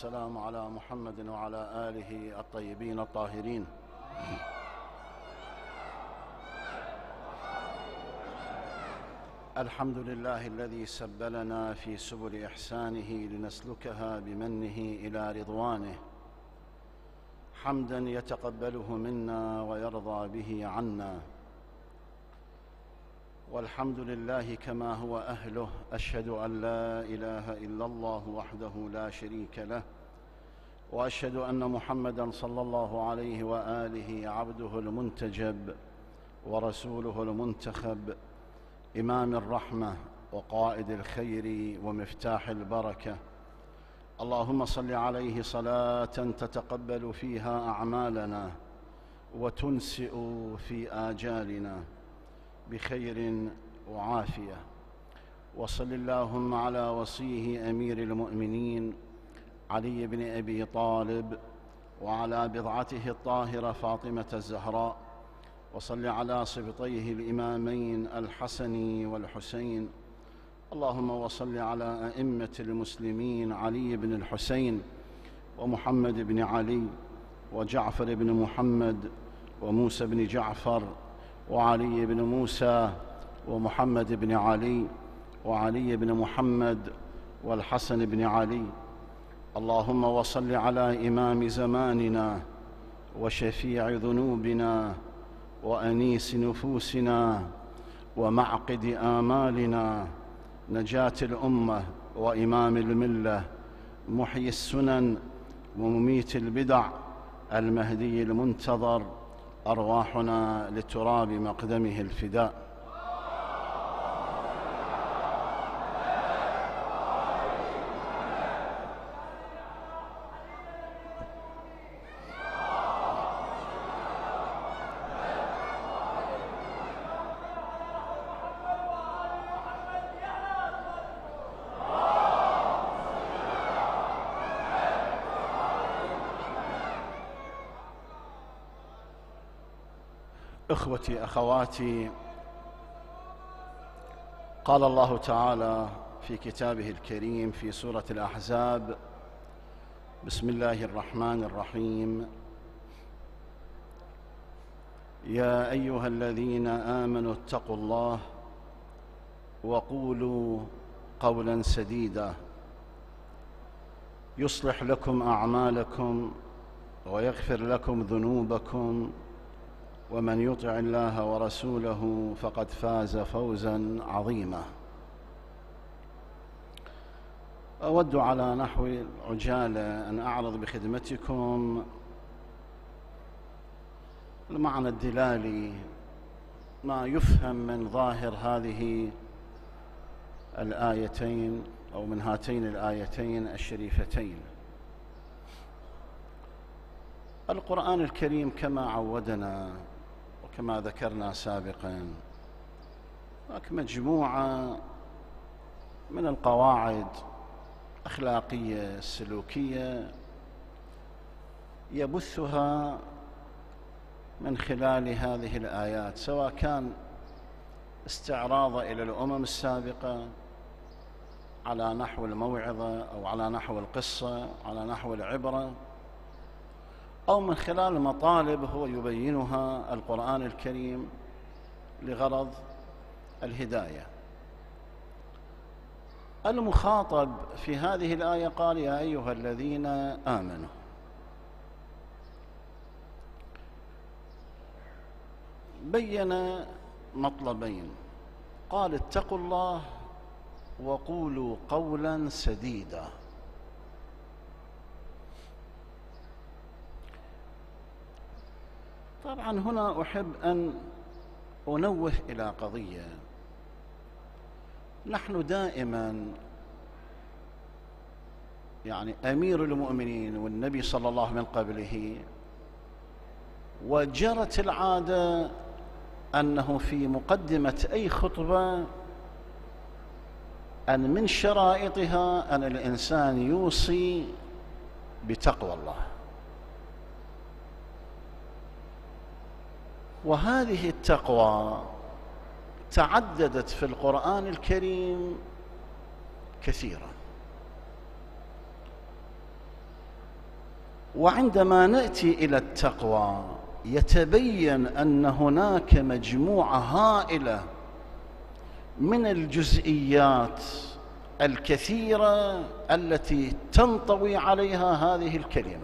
والسلام على محمد وعلى آله الطيبين الطاهرين. الحمد لله الذي سبلنا في سبل إحسانه لنسلكها بمنه إلى رضوانه، حمدا يتقبله منا ويرضى به عنا، والحمد لله كما هو أهله. أشهد أن لا إله إلا الله وحده لا شريك له، وأشهد أن محمدًا صلى الله عليه وآله عبده المنتجب ورسوله المنتخب، إمام الرحمة وقائد الخير ومفتاح البركة. اللهم صل عليه صلاة تتقبل فيها أعمالنا وتنسئ في آجالنا بخير وعافية. وصل اللهم على وصيه أمير المؤمنين علي بن أبي طالب، وعلى بضعته الطاهرة فاطمة الزهراء، وصل على سبطيه الإمامين الحسن والحسين. اللهم وصل على أئمة المسلمين علي بن الحسين ومحمد بن علي وجعفر بن محمد وموسى بن جعفر وعلي بن موسى ومحمد بن علي وعلي بن محمد والحسن بن علي. اللهم وصل على إمام زماننا وشفيع ذنوبنا وأنيس نفوسنا ومعقد آمالنا، نجاة الأمة وإمام الملة، محيي السنن ومميت البدع، المهدي المنتظر، أرواحنا لتراب مقدمه الفداء. إخوتي أخواتي، قال الله تعالى في كتابه الكريم في سورة الأحزاب: بسم الله الرحمن الرحيم: يا أيها الذين آمنوا اتقوا الله وقولوا قولا سديدا يصلح لكم أعمالكم ويغفر لكم ذنوبكم، ومن يطع الله ورسوله فقد فاز فوزا عظيما. أود على نحو العجالة أن أعرض بخدمتكم المعنى الدلالي، ما يفهم من ظاهر هذه الآيتين أو من هاتين الآيتين الشريفتين. القرآن الكريم كما عودنا وكما ذكرنا سابقا، هناك مجموعة من القواعد الأخلاقية السلوكية يبثها من خلال هذه الآيات، سواء كان استعراض إلى الأمم السابقة على نحو الموعظة أو على نحو القصة على نحو العبرة، أو من خلال مطالب هو يبينها القرآن الكريم لغرض الهداية. المخاطب في هذه الآية قال: يا أيها الذين آمنوا. بين مطلبين، قال: اتقوا الله وقولوا قولا سديدا. طبعا هنا أحب أن أنوه إلى قضية. نحن دائما أمير المؤمنين والنبي صلى الله عليه وسلم من قبله، وجرت العادة أنه في مقدمة أي خطبة أن من شرائطها أن الإنسان يوصي بتقوى الله. وهذه التقوى تعددت في القرآن الكريم كثيرا. وعندما نأتي إلى التقوى يتبين أن هناك مجموعة هائلة من الجزئيات الكثيرة التي تنطوي عليها هذه الكلمة،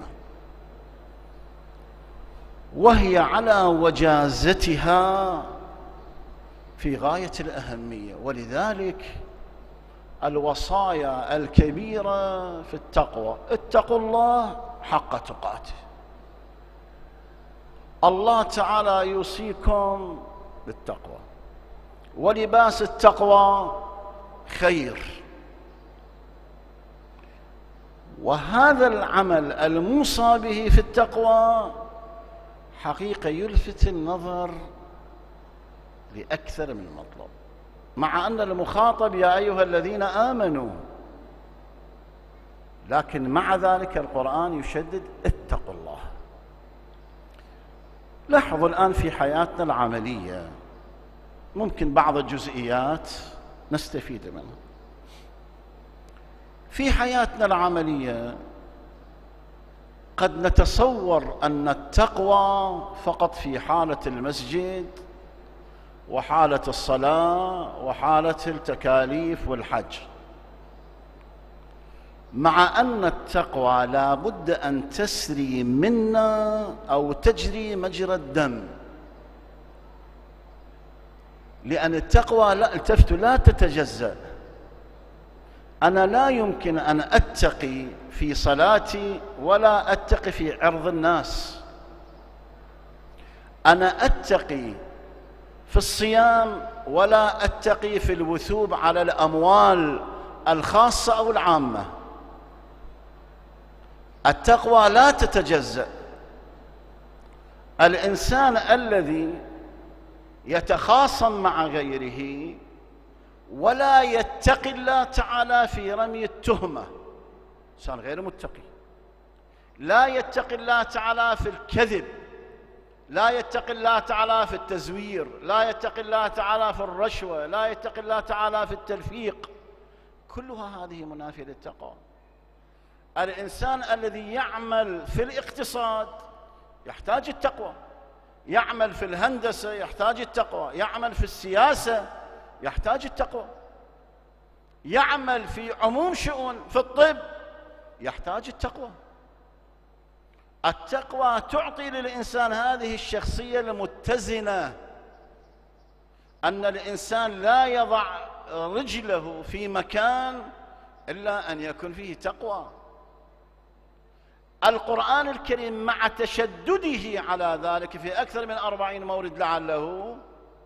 وهي على وجازتها في غاية الأهمية. ولذلك الوصايا الكبيرة في التقوى: اتقوا الله حق تقاته. الله تعالى يوصيكم بالتقوى، ولباس التقوى خير. وهذا العمل الموصى به في التقوى حقيقة يلفت النظر لأكثر من مطلب، مع أن المخاطب يا أيها الذين آمنوا، لكن مع ذلك القرآن يشدد اتقوا الله. لاحظوا الآن في حياتنا العملية ممكن بعض الجزئيات نستفيد منها. في حياتنا العملية قد نتصور أن التقوى فقط في حالة المسجد وحالة الصلاة وحالة التكاليف والحج، مع أن التقوى لا بد أن تسري منا أو تجري مجرى الدم، لأن التقوى لا تتجزأ. أنا لا يمكن أن أتقي في صلاتي ولا أتقي في عرض الناس. أنا أتقي في الصيام ولا أتقي في الوثوب على الأموال الخاصة أو العامة. التقوى لا تتجزأ. الإنسان الذي يتخاصم مع غيره ولا يتقي الله تعالى في رمي التهمة، إنسان غير متقي، لا يتقي الله تعالى في الكذب، لا يتقي الله تعالى في التزوير، لا يتقي الله تعالى في الرشوة، لا يتقي الله تعالى في التلفيق، كلها هذه منافية للتقوى. الإنسان الذي يعمل في الاقتصاد يحتاج التقوى، يعمل في الهندسة يحتاج التقوى، يعمل في السياسة يحتاج التقوى، يعمل في عموم شؤون في الطب يحتاج التقوى. التقوى تعطي للإنسان هذه الشخصية المتزنة، أن الإنسان لا يضع رجله في مكان إلا أن يكون فيه تقوى. القرآن الكريم مع تشدده على ذلك في أكثر من 40 مورد لعله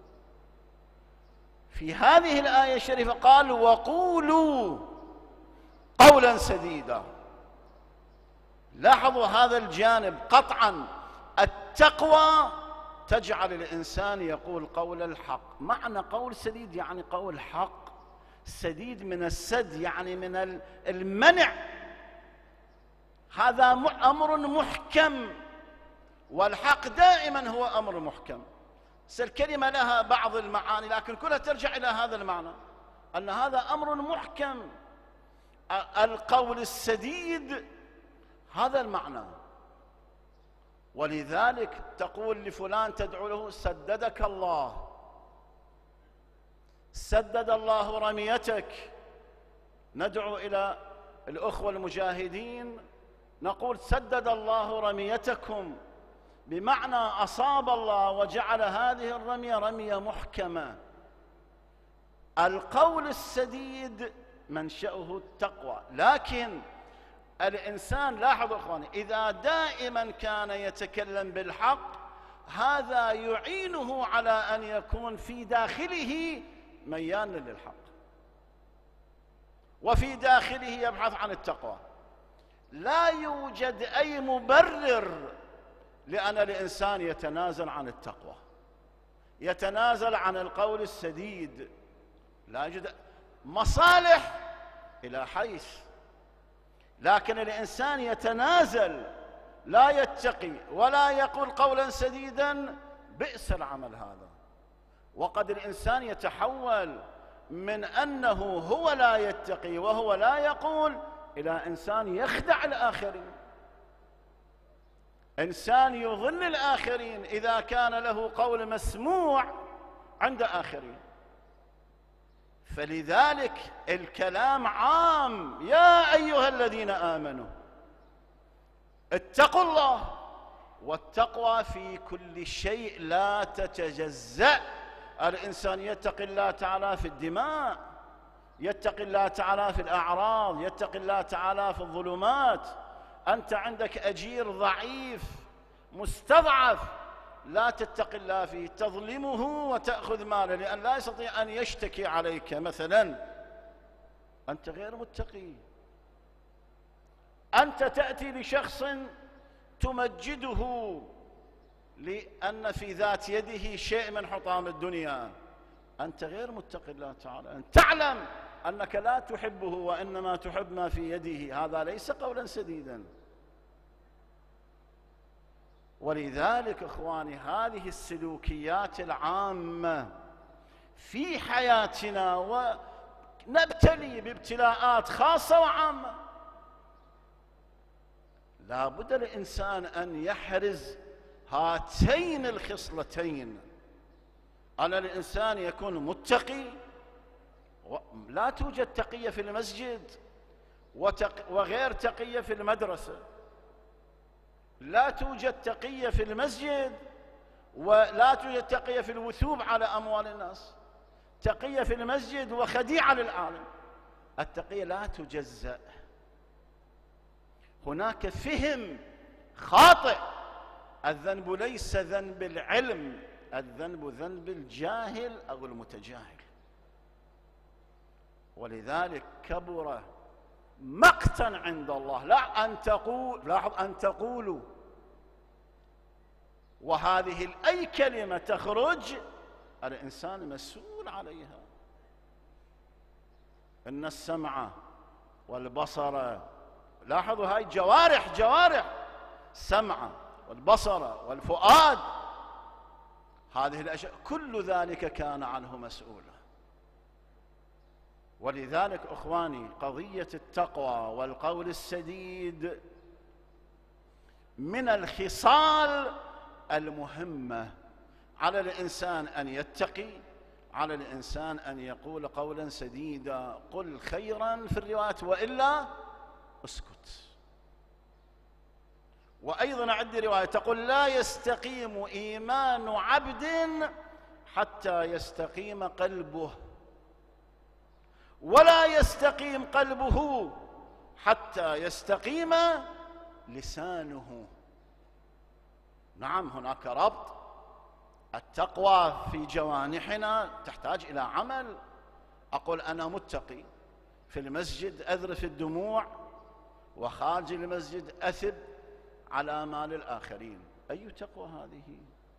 في هذه الآية الشريفة قال: وقولوا قولا سديدا. لاحظوا هذا الجانب قطعا. التقوى تجعل الإنسان يقول قول الحق. معنى قول سديد يعني قول حق. سديد من السد يعني من المنع. هذا أمر محكم، والحق دائما هو أمر محكم. الكلمة لها بعض المعاني لكن كلها ترجع إلى هذا المعنى، أن هذا أمر محكم. القول السديد هذا المعنى. ولذلك تقول لفلان تدعو له: سددك الله، سدد الله رميتك. ندعو إلى الأخوة المجاهدين نقول: سدد الله رميتكم، بمعنى أصاب الله وجعل هذه الرمية رمية محكمة. القول السديد منشأه التقوى. لكن الإنسان، لاحظوا إخواني، إذا دائما كان يتكلم بالحق هذا يعينه على أن يكون في داخله ميال للحق، وفي داخله يبحث عن التقوى. لا يوجد أي مبرر لأن الإنسان يتنازل عن التقوى، يتنازل عن القول السديد. لا يوجد مصالح إلى حيث، لكن الإنسان يتنازل لا يتقي ولا يقول قولا سديدا، بئس العمل هذا. وقد الإنسان يتحول من أنه هو لا يتقي وهو لا يقول إلى إنسان يخدع الآخرين. إنسان يظل الآخرين إذا كان له قول مسموع عند آخرين. فلذلك الكلام عام: يا أيها الذين آمنوا اتقوا الله. والتقوى في كل شيء لا تتجزأ. الإنسان يتقي الله تعالى في الدماء، يتقي الله تعالى في الأعراض، يتقي الله تعالى في الظلمات. أنت عندك أجير ضعيف مستضعف، لا تتقي الله فيه، تظلمه وتأخذ ماله لأن لا يستطيع أن يشتكي عليك مثلا، أنت غير متقي. أنت تأتي لشخص تمجده لأن في ذات يده شيء من حطام الدنيا، أنت غير متقي الله تعالى. أن تعلم أنك لا تحبه وإنما تحب ما في يده، هذا ليس قولا سديدا. ولذلك إخواني هذه السلوكيات العامة في حياتنا، ونبتلي بابتلاءات خاصة وعامة، لا بد للإنسان أن يحرز هاتين الخصلتين: أن الإنسان يكون متقي، لا توجد تقية في المسجد وغير تقية في المدرسة، لا توجد تقية في المسجد ولا توجد تقية في الوثوب على أموال الناس، تقية في المسجد وخديعة للعالم. التقية لا تجزأ. هناك فهم خاطئ: الذنب ليس ذنب العلم، الذنب ذنب الجاهل أو المتجاهل. ولذلك كبر مقتا عند الله لا أن تقول، لاحظ، أن تقولوا، وهذه أي كلمة تخرج الإنسان مسؤول عليها. إن السمع والبصر، لاحظوا هاي جوارح سمع والبصر والفؤاد، هذه الأشياء كل ذلك كان عنه مسؤولا. ولذلك إخواني قضية التقوى والقول السديد من الخصال المهمة. على الإنسان أن يتقي، على الإنسان أن يقول قولا سديدا: قل خيرا في الرواية وإلا اسكت. وأيضا عندي رواية تقول: لا يستقيم إيمان عبد حتى يستقيم قلبه، ولا يستقيم قلبه حتى يستقيم لسانه. نعم هناك ربط. التقوى في جوانحنا تحتاج إلى عمل. أقول أنا متقي، في المسجد أذرف الدموع وخارج المسجد أثب على مال الآخرين، أي تقوى هذه؟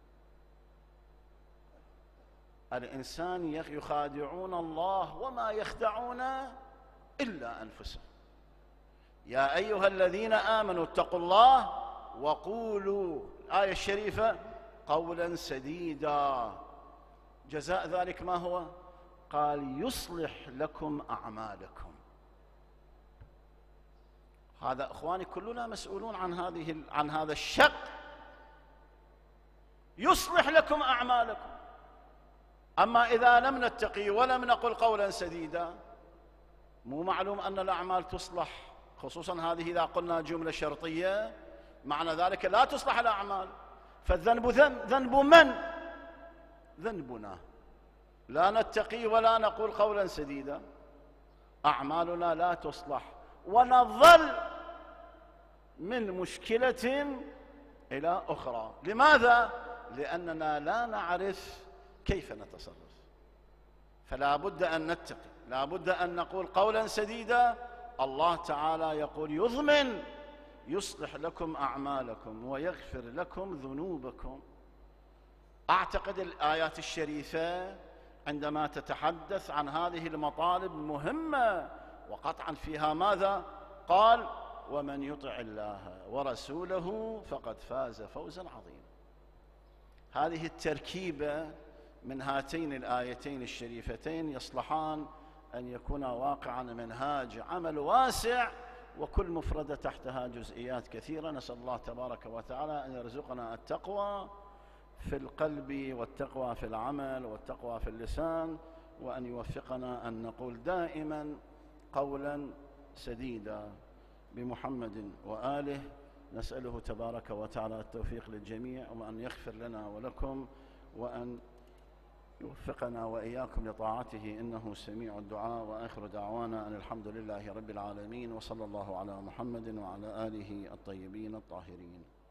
الإنسان يخادعون الله وما يخدعون إلا أنفسهم. يا أيها الذين آمنوا اتقوا الله وقولوا، الآية الشريفة، قولا سديدا. جزاء ذلك ما هو؟ قال: يصلح لكم أعمالكم. هذا إخواني كلنا مسؤولون عن هذا الشق. يصلح لكم أعمالكم. أما إذا لم نتقي ولم نقل قولا سديدا، مو معلوم أن الأعمال تصلح، خصوصا هذه إذا قلنا جملة شرطية معنى ذلك لا تصلح الأعمال. فالذنب ذنب من؟ ذنبنا. لا نتقي ولا نقول قولا سديدا، أعمالنا لا تصلح، ونظل من مشكلة إلى أخرى. لماذا؟ لأننا لا نعرف كيف نتصرف. فلا بد أن نتقي، لا بد أن نقول قولا سديدا. الله تعالى يقول يضمن: يصلح لكم أعمالكم ويغفر لكم ذنوبكم. أعتقد الآيات الشريفة عندما تتحدث عن هذه المطالب مهمة، وقطعا فيها ماذا؟ قال: ومن يطع الله ورسوله فقد فاز فوزا عظيما. هذه التركيبة من هاتين الآيتين الشريفتين يصلحان أن يكون واقعا منهاج عمل واسع وكل مفردة تحتها جزئيات كثيرة. نسأل الله تبارك وتعالى أن يرزقنا التقوى في القلب والتقوى في العمل والتقوى في اللسان، وأن يوفقنا أن نقول دائما قولا سديدا بمحمد وآله. نسأله تبارك وتعالى التوفيق للجميع، وأن يغفر لنا ولكم، وأن يوفقنا وإياكم لطاعته إنه سميع الدعاء. وآخر دعوانا أن الحمد لله رب العالمين، وصلى الله على محمد وعلى آله الطيبين الطاهرين.